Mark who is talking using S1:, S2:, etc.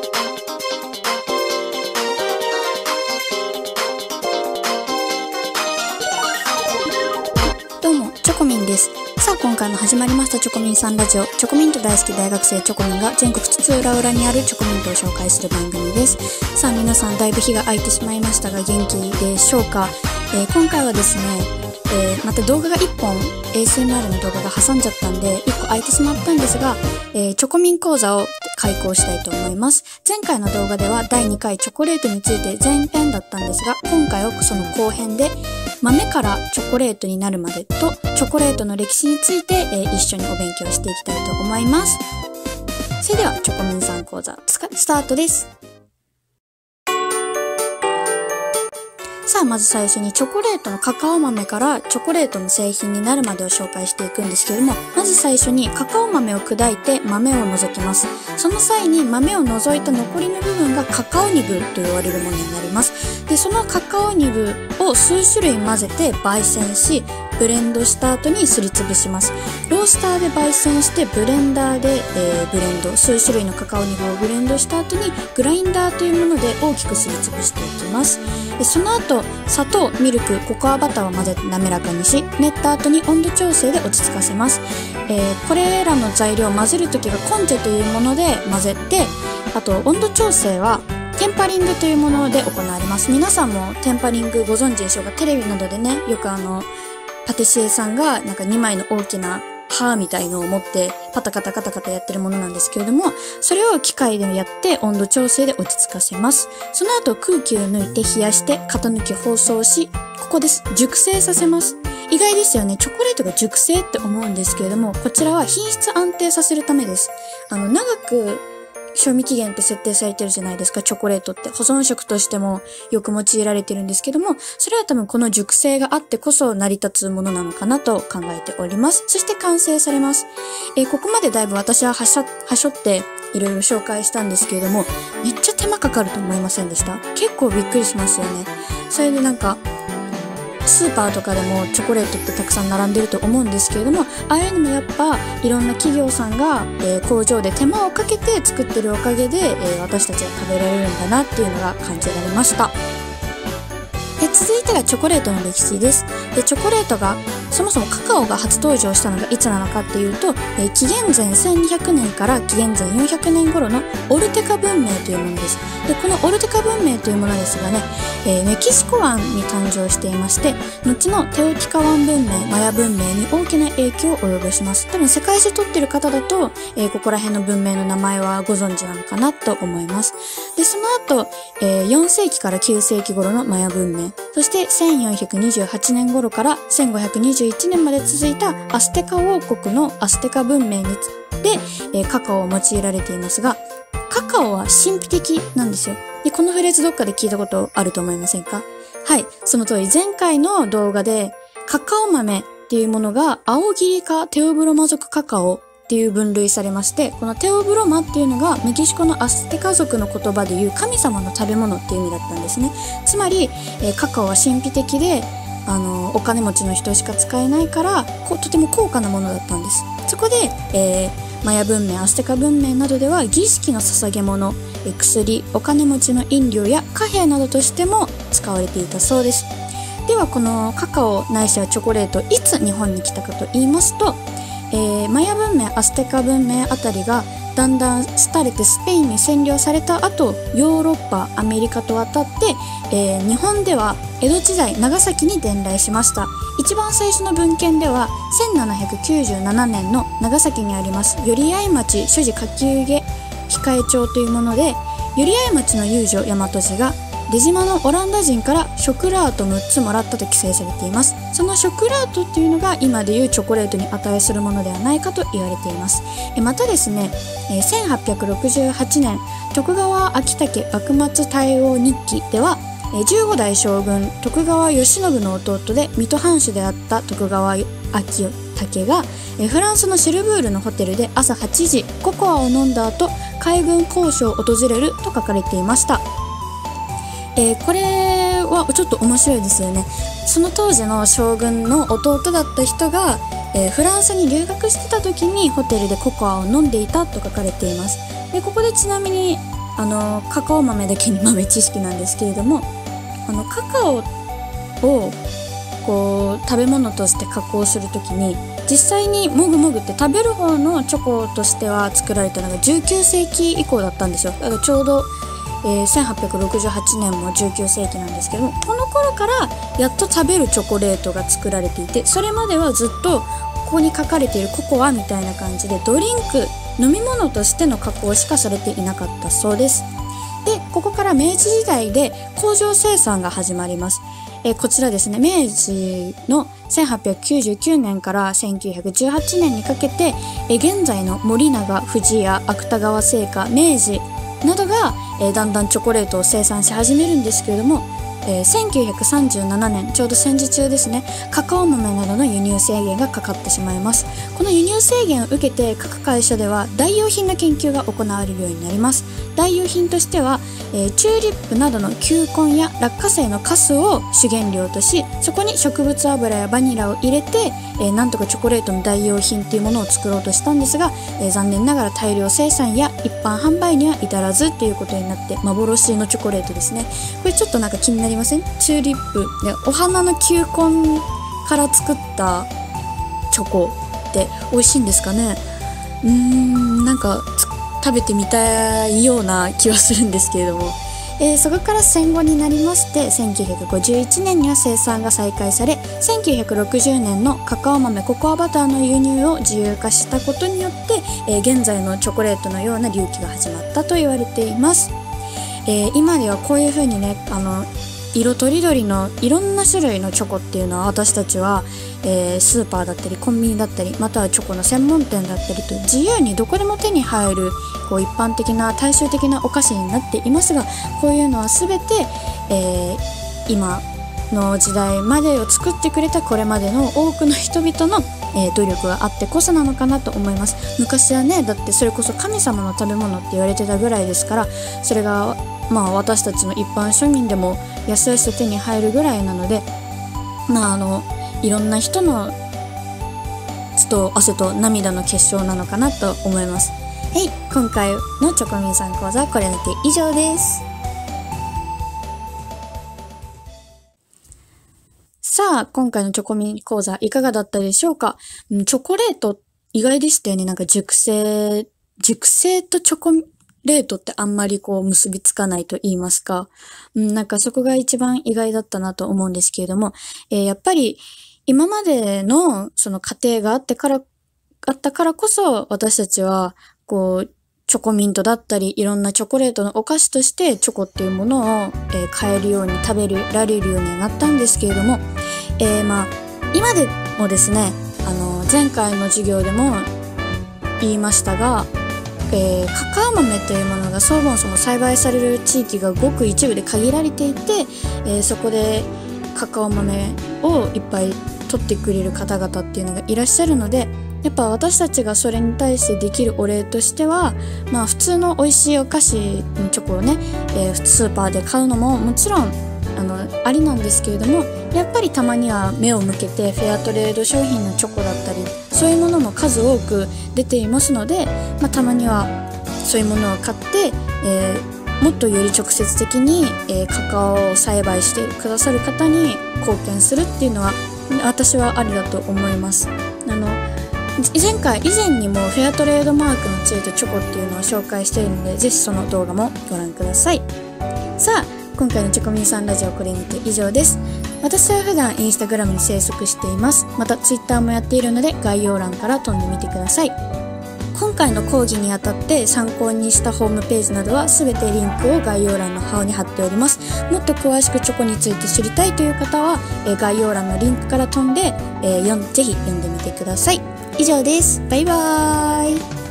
S1: どうも、チョコミンです。さあ、今回も始まりましたチョコミンさんラジオ。チョコミント大好き大学生チョコミンが全国津々浦々にあるチョコミントを紹介する番組です。さあ、皆さんだいぶ日が空いてしまいましたが元気でしょうか。今回はですね、また動画が1本 ASMR の動画が挟んじゃったんで1個空いてしまったんですが、チョコミン講座を開講したいと思います。前回の動画では第2回チョコレートについて前編だったんですが、今回はその後編で豆からチョコレートになるまでとチョコレートの歴史について、一緒にお勉強していきたいと思います。それではチョコミンさん講座スタートです。さあ、まず最初にチョコレートのカカオ豆からチョコレートの製品になるまでを紹介していくんですけれども、まず最初にカカオ豆を砕いて豆を除きます。その際に豆を除いた残りの部分がカカオニブと言われるものになります。で、そのカカオニブを数種類混ぜて焙煎し、ブレンドした後にすりつぶします。ロースターで焙煎してブレンダーで、ブレンド、数種類のカカオニブをブレンドした後にグラインダーというもので大きくすりつぶしていきます。で、その後砂糖、ミルク、ココアバターを混ぜて滑らかにし、練った後に温度調整で落ち着かせます。これらの材料を混ぜるときがコンチェというもので混ぜて、あと温度調整はテンパリングというもので行われます。皆さんもテンパリングご存知でしょうか。テレビなどでね、よくパティシエさんがなんか2枚の大きな刃みたいのを持ってパタカタカタカタやってるものなんですけれども、それを機械でやって温度調整で落ち着かせます。その後空気を抜いて冷やして型抜き包装し、ここです。熟成させます。意外ですよね。チョコレートが熟成って思うんですけれども、こちらは品質安定させるためです。長く賞味期限って設定されてるじゃないですか、チョコレートって。保存食としてもよく用いられてるんですけども、それは多分この熟成があってこそ成り立つものなのかなと考えております。そして完成されます。ここまでだいぶ私ははしょっていろいろ紹介したんですけれども、めっちゃ手間かかると思いませんでした？結構びっくりしますよね。それでなんか、スーパーとかでもチョコレートってたくさん並んでると思うんですけれども、ああいうのもやっぱいろんな企業さんが、工場で手間をかけて作ってるおかげで、私たちが食べられるんだなっていうのが感じられました。で、続いてがチョコレートの歴史です。で、チョコレートがそもそもカカオが初登場したのがいつなのかっていうと、紀元前1200年から紀元前400年頃のオルテカ文明というものです。で、このオルテカ文明というものですがね、メキシコ湾に誕生していまして、後のテオティカ湾文明、マヤ文明に大きな影響を及ぼします。多分世界中取ってる方だと、ここら辺の文明の名前はご存知なのかなと思います。で、その後、4世紀から9世紀頃のマヤ文明、そして1428年頃から1521年まで続いたアステカ王国のアステカ文明で、カカオを用いられていますが、カカオは神秘的なんですよ。で、このフレーズどっかで聞いたことあると思いませんか？はい、その通り、前回の動画でカカオ豆っていうものが青切りかテオブロマ属カカオっていう分類されまして、このテオブロマっていうのがメキシコのアステカ族の言葉でいう神様の食べ物っていう意味だったんですね。つまり、カカオは神秘的でお金持ちの人しか使えないからとても高価なものだったんです。そこで、マヤ文明、アステカ文明などでは儀式の捧げ物、薬、お金持ちの飲料や貨幣などとしても使われていたそうです。ではこのカカオないしはチョコレート、いつ日本に来たかと言いますと、マヤ文明、アステカ文明あたりがだんだん廃れてスペインに占領された後、ヨーロッパ、アメリカと渡って、日本では江戸時代長崎に伝来しました。一番最初の文献では1797年の長崎にあります寄合町諸事下級下控え帳というもので、寄合町の遊女大和氏が出島のオランダ人からショクラート6つもらったと記載されています。そのショクラートっていうのが今でいうチョコレートに値するものではないかと言われています。またですね、1868年徳川昭武幕末大王日記では15代将軍徳川慶喜の弟で水戸藩主であった徳川昭武がフランスのシルブールのホテルで朝8時ココアを飲んだ後海軍交渉を訪れると書かれていました。これはちょっと面白いですよね。その当時の将軍の弟だった人が、フランスに留学してた時にホテルでココアを飲んでいたと書かれています。でここでちなみにカカオ豆だけに豆知識なんですけれども、カカオをこう食べ物として加工するときに、実際にもぐもぐって食べる方のチョコとしては作られたのが19世紀以降だったんですよ。だからちょうど、1868年も19世紀なんですけども、この頃からやっと食べるチョコレートが作られていて、それまではずっとここに書かれているココアみたいな感じでドリンク、飲み物としての加工しかされていなかったそうです。で、ここから明治時代で工場生産が始まります。こちらですね、明治の1899年から1918年にかけて、現在の森永、富士屋、芥川製菓、明治などが、だんだんチョコレートを生産し始めるんですけれども、1937年、ちょうど戦時中ですね、カカオ豆などの輸入制限がかかってしまいます。この輸入制限を受けて各会社では代用品の研究が行われるようになります。代用品としては、チューリップなどの球根や落花生のカスを主原料とし、そこに植物油やバニラを入れて、なんとかチョコレートの代用品っていうものを作ろうとしたんですが、残念ながら大量生産や一般販売には至らずということになって、幻のチョコレートですね。これちょっとなんか気になりません？チューリップでお花の球根から作ったチョコって美味しいんですかね？なんか食べてみたいような気はするんですけれども、そこから戦後になりまして、1951年には生産が再開され、1960年のカカオ豆ココアバターの輸入を自由化したことによって、現在のチョコレートのような隆起が始まったと言われています。今ではこういう風にね、色とりどりのいろんな種類のチョコっていうのは私たちは、スーパーだったりコンビニだったり、またはチョコの専門店だったりと自由にどこでも手に入るこう一般的な大衆的なお菓子になっていますが、こういうのは全て、今の時代までを作ってくれたこれまでの多くの人々の、努力があってこそなのかなと思います。昔はね、だってそれこそ神様の食べ物って言われてたぐらいですから、それが私たちの一般庶民でも安々と手に入るぐらいなので、いろんな人の血と汗と涙の結晶なのかなと思います。今回のチョコミンさん講座はこれにて以上です。さあ、今回のチョコミン講座いかがだったでしょうか？チョコレート意外でしたよね。なんか熟成とチョコレートってあんまりこう結びつかないと言いますか。なんかそこが一番意外だったなと思うんですけれども、やっぱり今までのその過程があったからこそ私たちはこうチョコミントだったりいろんなチョコレートのお菓子としてチョコっていうものを、買えるように食べられるようになったんですけれども、今でもですね、前回の授業でも言いましたが、カカオ豆というものがそもそも栽培される地域がごく一部で限られていて、そこでカカオ豆をいっぱい取ってくれる方々っていうのがいらっしゃるので、やっぱ私たちがそれに対してできるお礼としては、普通の美味しいお菓子のチョコをね、スーパーで買うのももちろんありなんですけれども、やっぱりたまには目を向けてフェアトレード商品のチョコだったりそういうものも数多く出ていますので、たまにはそういうものを買って、もっとより直接的に、カカオを栽培してくださる方に貢献するっていうのは私はありだと思います。以前にもフェアトレードマークのついたチョコっていうのを紹介しているので、ぜひその動画もご覧ください。さあ、今回のチョコミンさんラジオこれにて以上です。私は普段インスタグラムに生息しています。またツイッターもやっているので概要欄から飛んでみてください。今回の講義にあたって参考にしたホームページなどはすべてリンクを概要欄の方に貼っております。もっと詳しくチョコについて知りたいという方は、概要欄のリンクから飛んで、ぜひ読んでみてください。以上です。バイバーイ。